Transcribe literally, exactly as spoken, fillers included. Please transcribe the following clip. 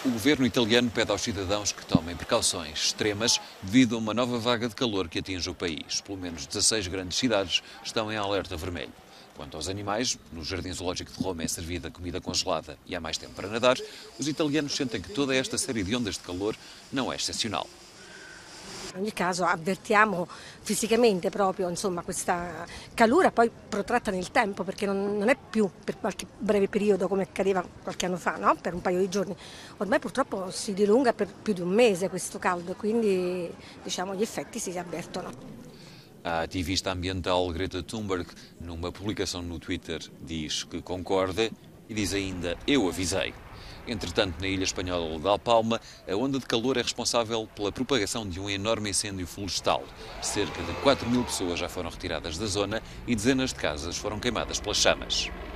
O governo italiano pede aos cidadãos que tomem precauções extremas devido a uma nova vaga de calor que atinge o país. Pelo menos dezasseis grandes cidades estão em alerta vermelho. Quanto aos animais, no Jardim Zoológico de Roma é servida comida congelada e há mais tempo para nadar, os italianos sentem que toda esta série de ondas de calor não é excepcional. In ogni caso avvertiamo fisicamente proprio insomma, questa calura poi protratta nel tempo, perché non, non è più per qualche breve periodo come accadeva qualche anno fa, no? Per un paio di giorni. Ormai purtroppo si dilunga per più di un mese questo caldo e quindi diciamo, gli effetti si avvertono. A ativista ambiental Greta Thunberg, numa publicação no Twitter, diz que concorda e diz ainda: "Eu avisei". Entretanto, na ilha espanhola de Palma, a onda de calor é responsável pela propagação de um enorme incêndio florestal. Cerca de quatro mil pessoas já foram retiradas da zona e dezenas de casas foram queimadas pelas chamas.